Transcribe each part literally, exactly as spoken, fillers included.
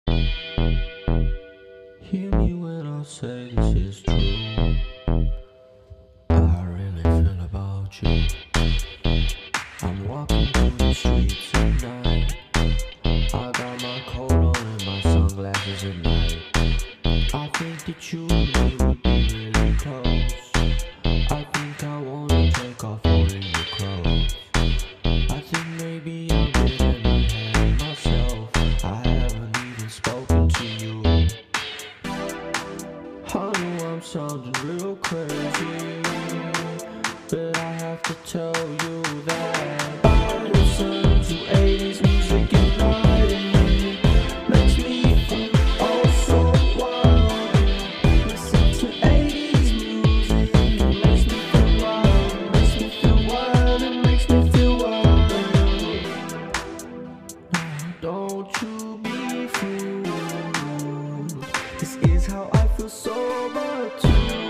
Hear me when I say this is true. I really feel about you. I'm walking through the streets at night. I got my coat on and my sunglasses at night. I think that you and me would be really close. I think I wanna take off all of your clothes. I think maybe I'm getting ahead of myself. I haven't even spoken to you. I know I'm sounding real crazy, but I have to tell you that I listen to eighties music at night. Makes me feel oh so wild. Listen to eighties music, it makes me feel wild. It makes me feel wild, it makes me feel wild. Now don't you be fooled. This is how I feel sober too.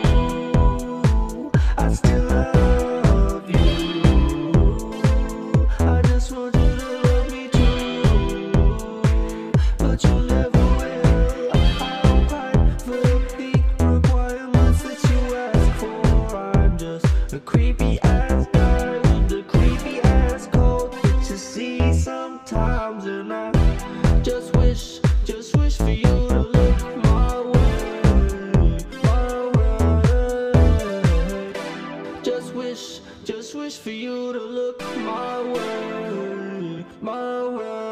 I still love you. I just want you to love me too, but you never will. I don't quite fulfill the requirements that you ask for. I'm just a creepy ass guy with a creepy ass code that you see sometimes, and I just wish, just wish for you to look my way, my way. Just wish, just wish for you to look my way, my way.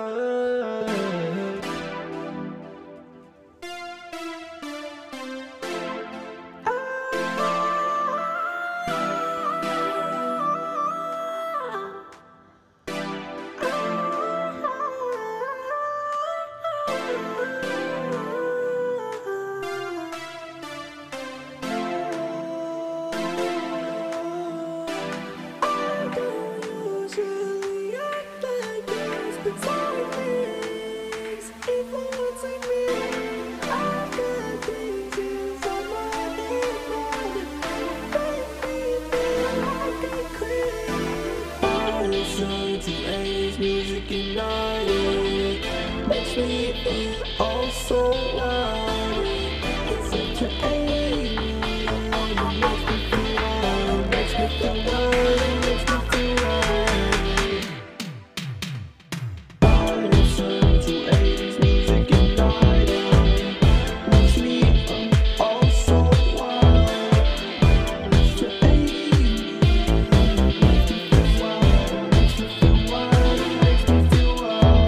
Listen to eighties music at night. Makes me feel oh so wild. Listen to eighties, it makes me feel wild. Makes me feel wild, it makes me feel wild. I listen to eighties music at night. Makes me feel oh so wild. Listen to eighties, it makes me feel wild. Makes me feel wild, it makes me feel wild.